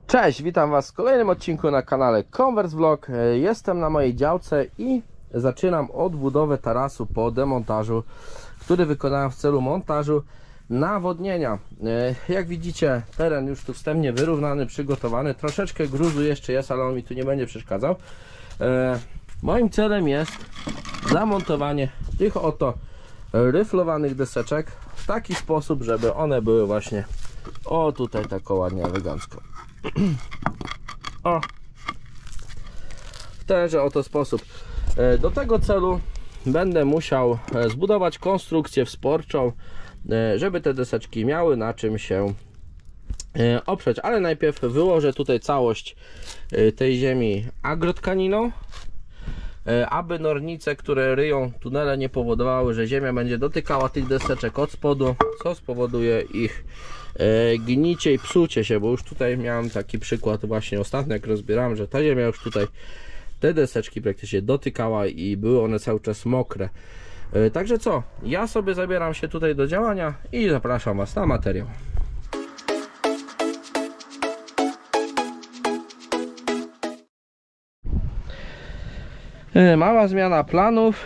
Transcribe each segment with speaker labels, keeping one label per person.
Speaker 1: Cześć, witam Was w kolejnym odcinku na kanale Converse Vlog. Jestem na mojej działce i zaczynam odbudowę tarasu po demontażu, który wykonałem w celu montażu nawodnienia. Jak widzicie, teren już tu wstępnie wyrównany, przygotowany. Troszeczkę gruzu jeszcze jest, ale on mi tu nie będzie przeszkadzał. Moim celem jest zamontowanie tych oto ryflowanych deseczek w taki sposób, żeby one były właśnie tutaj tak ładnie, elegancko. W tenże oto sposób. Do tego celu będę musiał zbudować konstrukcję wsporczą, żeby te deseczki miały na czym się oprzeć, ale najpierw wyłożę tutaj całość tej ziemi agrotkaniną, aby nornice, które ryją tunele, nie powodowały, że ziemia będzie dotykała tych deseczek od spodu, co spowoduje ich gnicie i psucie się, bo już tutaj miałem taki przykład właśnie ostatnio, jak rozbierałem, że ta ziemia już tutaj te deseczki praktycznie dotykała i były one cały czas mokre. Także co, ja sobie zabieram się tutaj do działania i zapraszam Was na materiał. Mała zmiana planów.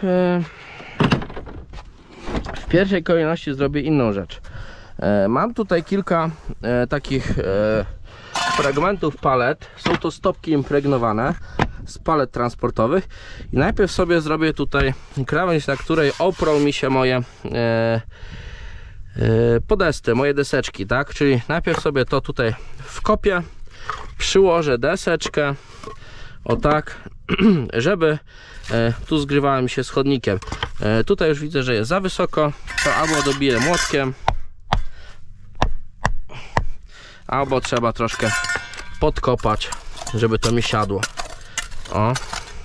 Speaker 1: W pierwszej kolejności zrobię inną rzecz. Mam tutaj kilka takich fragmentów palet. Są to stopki impregnowane z palet transportowych i najpierw sobie zrobię tutaj krawędź, na której oprą mi się moje podesty, moje deseczki, tak? Czyli najpierw sobie to tutaj wkopię, przyłożę deseczkę o tak, żeby tu zgrywałem się z chodnikiem. Tutaj już widzę, że jest za wysoko, to albo dobiję młotkiem, albo trzeba troszkę podkopać, żeby to mi siadło. O.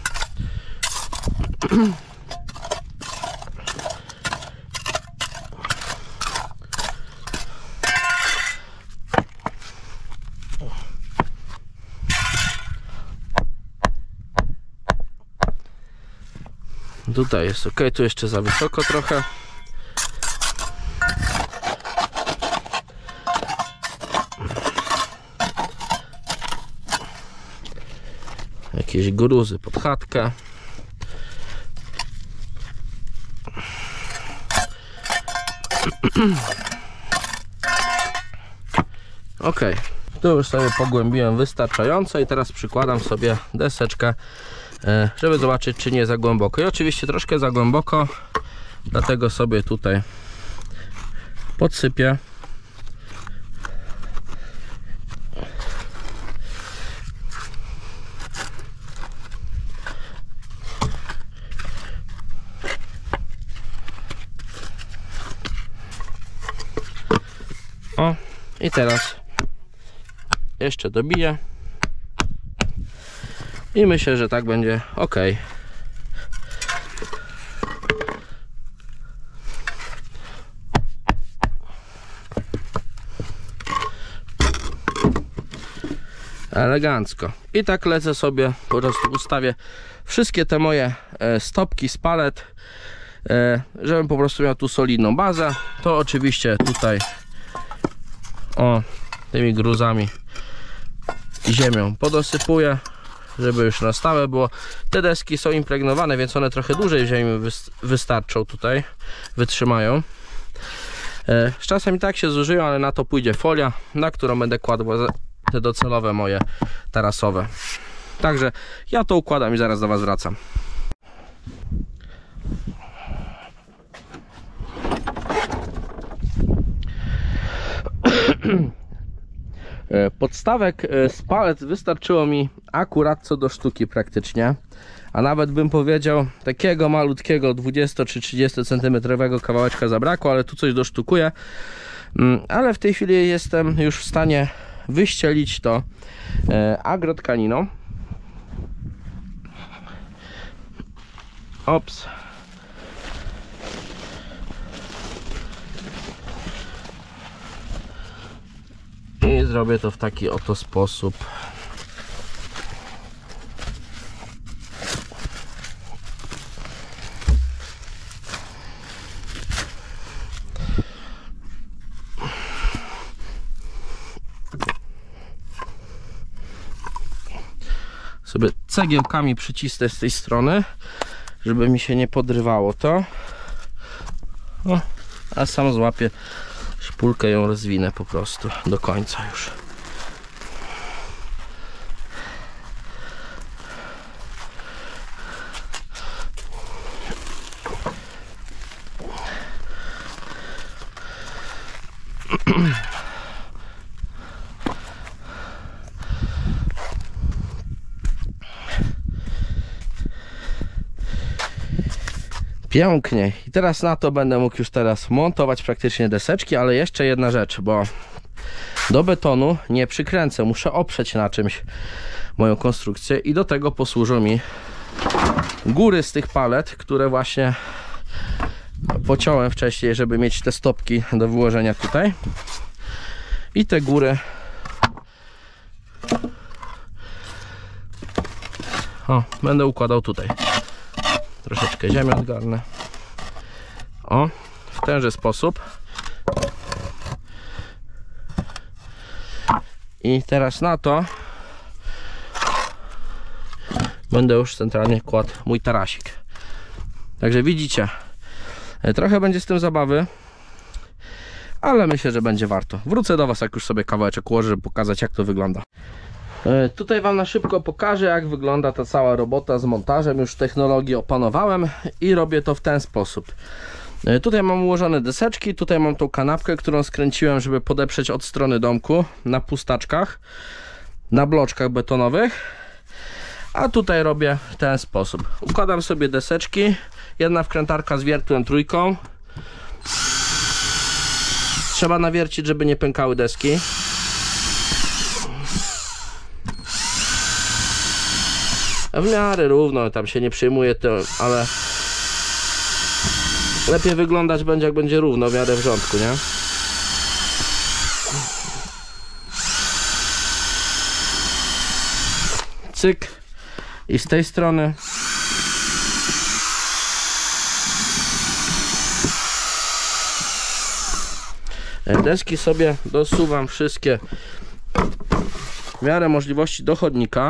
Speaker 1: Tutaj jest ok, tu jeszcze za wysoko trochę. Jakieś gruzy pod chatkę. Ok, tu już sobie pogłębiłem wystarczająco i teraz przykładam sobie deseczkę, żeby zobaczyć, czy nie za głęboko. I oczywiście troszkę za głęboko, dlatego sobie tutaj podsypię. O, i teraz jeszcze dobiję i myślę, że tak będzie ok. Elegancko. I tak lecę sobie, po prostu ustawię wszystkie te moje stopki z palet, żebym po prostu miał tu solidną bazę. To oczywiście tutaj tymi gruzami i ziemią podosypuję, żeby już na stałe było. Te deski są impregnowane, więc one trochę dłużej w ziemi wystarczą tutaj, wytrzymają. Z czasem i tak się zużyją, ale na to pójdzie folia, na którą będę kładł te docelowe moje tarasowe. Także ja to układam i zaraz do Was wracam. Podstawek z palet wystarczyło mi akurat co do sztuki praktycznie, a nawet bym powiedział takiego malutkiego 20 czy 30 cm kawałeczka zabrakło, ale tu coś dosztukuję. Ale w tej chwili jestem już w stanie wyścielić to agrotkaniną. Ops. I zrobię to w taki oto sposób. sobie cegiełkami przycisnę z tej strony, żeby mi się nie podrywało to. O, a sam złapię szpulkę, ją rozwinę po prostu do końca już. Pięknie. I teraz na to będę mógł już teraz montować praktycznie deseczki, ale jeszcze jedna rzecz, bo do betonu nie przykręcę, muszę oprzeć na czymś moją konstrukcję i do tego posłużą mi góry z tych palet, które właśnie pociąłem wcześniej, żeby mieć te stopki do wyłożenia tutaj. I te góry będę układał tutaj. Troszeczkę ziemię odgarnę. O, w tenże sposób. I teraz na to będę już centralnie kładł mój tarasik. Także widzicie, trochę będzie z tym zabawy, ale myślę, że będzie warto. Wrócę do Was, jak już sobie kawałeczek ułożę, żeby pokazać, jak to wygląda. Tutaj Wam na szybko pokażę, jak wygląda ta cała robota z montażem. Już technologię opanowałem i robię to w ten sposób. Tutaj mam ułożone deseczki, tutaj mam tą kanapkę, którą skręciłem, żeby podeprzeć od strony domku na pustaczkach, na bloczkach betonowych. A tutaj robię w ten sposób. Układam sobie deseczki, jedna wkrętarka z wiertłem trójką. Trzeba nawiercić, żeby nie pękały deski. W miarę równo, tam się nie przyjmuje to, ale lepiej wyglądać będzie, jak będzie równo, w miarę w rządku, nie? Cyk. I z tej strony deski sobie dosuwam wszystkie w miarę możliwości do chodnika.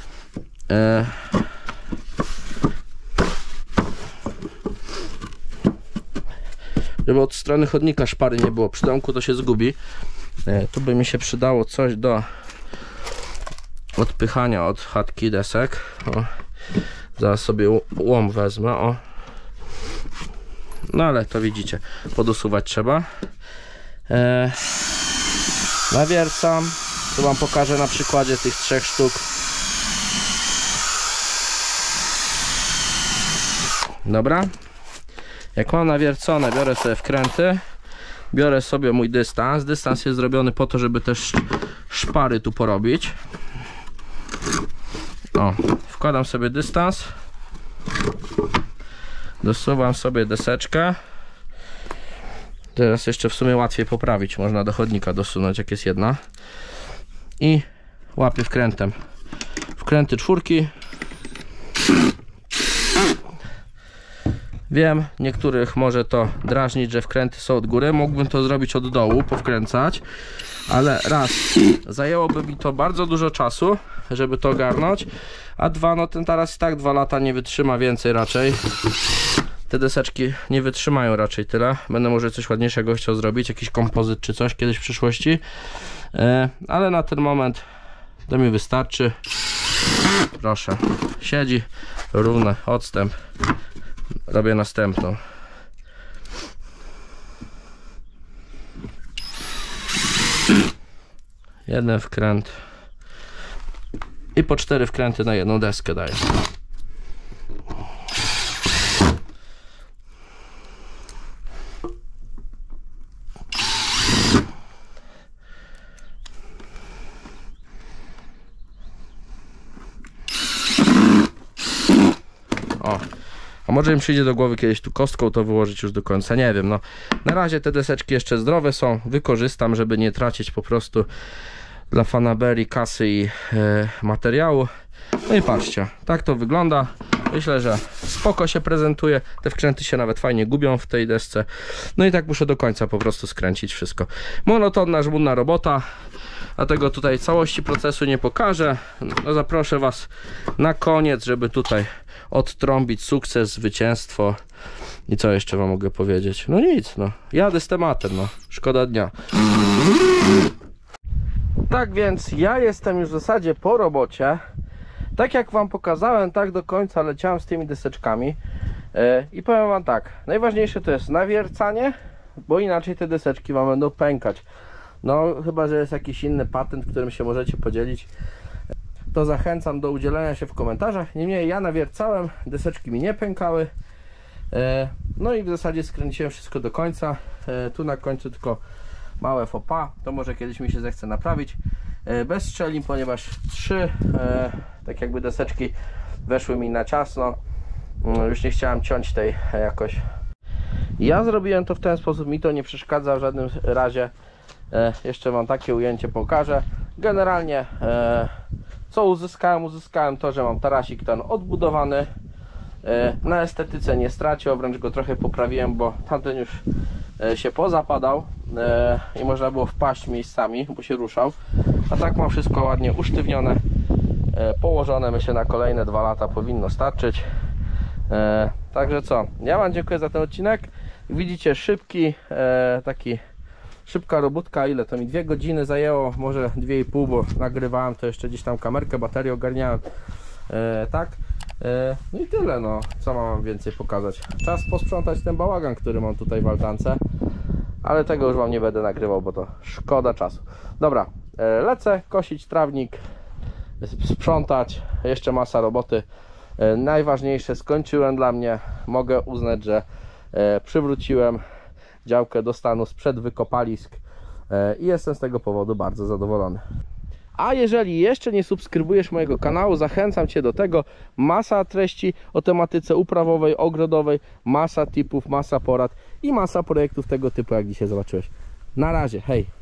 Speaker 1: Żeby od strony chodnika szpary nie było, przy domku to się zgubi. Tu by mi się przydało coś do odpychania od chatki desek. O, zaraz sobie łom wezmę. O. No ale to widzicie, podosuwać trzeba. Nawiercam. Tu Wam pokażę na przykładzie tych 3 sztuk. Dobra. Jak mam nawiercone, biorę sobie wkręty, biorę sobie mój dystans. Dystans jest zrobiony po to, żeby też szpary tu porobić. O, wkładam sobie dystans, dosuwam sobie deseczkę. Teraz jeszcze w sumie łatwiej poprawić, można do chodnika dosunąć, jak jest jedna. I łapię wkrętem. Wkręty 4. Wiem, niektórych może to drażnić, że wkręty są od góry. Mógłbym to zrobić od dołu, powkręcać, ale raz, zajęłoby mi to bardzo dużo czasu, żeby to ogarnąć, a dwa, no ten taras i tak 2 lata nie wytrzyma więcej raczej. Te deseczki nie wytrzymają raczej tyle. Będę może coś ładniejszego chciał zrobić, jakiś kompozyt czy coś kiedyś w przyszłości, ale na ten moment to mi wystarczy. Proszę, siedzi, równy odstęp. Robię następną. Jeden wkręt i po 4 wkręty na jedną deskę daję. O. A może im przyjdzie do głowy kiedyś tu kostką to wyłożyć już do końca, nie wiem, no. Na razie te deseczki jeszcze zdrowe są, wykorzystam, żeby nie tracić po prostu dla fanaberii kasy i materiału. No i patrzcie, tak to wygląda. myślę, że spoko się prezentuje. Te wkręty się nawet fajnie gubią w tej desce. No i tak muszę do końca po prostu skręcić wszystko. Monotonna, żmudna robota, dlatego tutaj całości procesu nie pokażę. No, zaproszę Was na koniec, żeby tutaj odtrąbić sukces, zwycięstwo. I co jeszcze Wam mogę powiedzieć? No nic, no. Jadę z tematem, no. Szkoda dnia. Tak więc ja jestem już w zasadzie po robocie. Tak jak Wam pokazałem, tak do końca leciałem z tymi deseczkami. I powiem Wam tak, najważniejsze to jest nawiercanie, bo inaczej te deseczki Wam będą pękać. No chyba, że jest jakiś inny patent, którym się możecie podzielić, to zachęcam do udzielenia się w komentarzach. Niemniej ja nawiercałem, deseczki mi nie pękały. No i w zasadzie skręciłem wszystko do końca. Tu na końcu tylko małe faux pas, to może kiedyś mi się zechce naprawić. Bez szczelin, ponieważ 3 tak jakby deseczki weszły mi na ciasno. Już nie chciałem ciąć tej jakoś. Ja zrobiłem to w ten sposób, mi to nie przeszkadza w żadnym razie. Jeszcze Wam takie ujęcie pokażę. Generalnie co uzyskałem? Uzyskałem to, że mam tarasik ten odbudowany. Na estetyce nie stracił, wręcz go trochę poprawiłem, bo tamten już się pozapadał i można było wpaść miejscami, bo się ruszał. A tak mam wszystko ładnie usztywnione, położone. Myślę, na kolejne 2 lata powinno starczyć. Także co, ja Wam dziękuję za ten odcinek. Widzicie, szybki, szybka robótka. Ile to mi? 2 godziny zajęło, może 2,5, bo nagrywałem to jeszcze gdzieś tam kamerkę, baterię ogarniałem. Tak. No i tyle, no. Co mam więcej pokazać? Czas posprzątać ten bałagan, który mam tutaj w altance. Ale tego już Wam nie będę nagrywał, bo to szkoda czasu. Dobra, lecę kosić trawnik, sprzątać. Jeszcze masa roboty. Najważniejsze skończyłem dla mnie. Mogę uznać, że przywróciłem działkę do stanu sprzed wykopalisk i jestem z tego powodu bardzo zadowolony. A jeżeli jeszcze nie subskrybujesz mojego kanału, zachęcam Cię do tego. Masa treści o tematyce uprawowej, ogrodowej, masa tipów, masa porad i masa projektów tego typu, jak dzisiaj zobaczyłeś. Na razie, hej!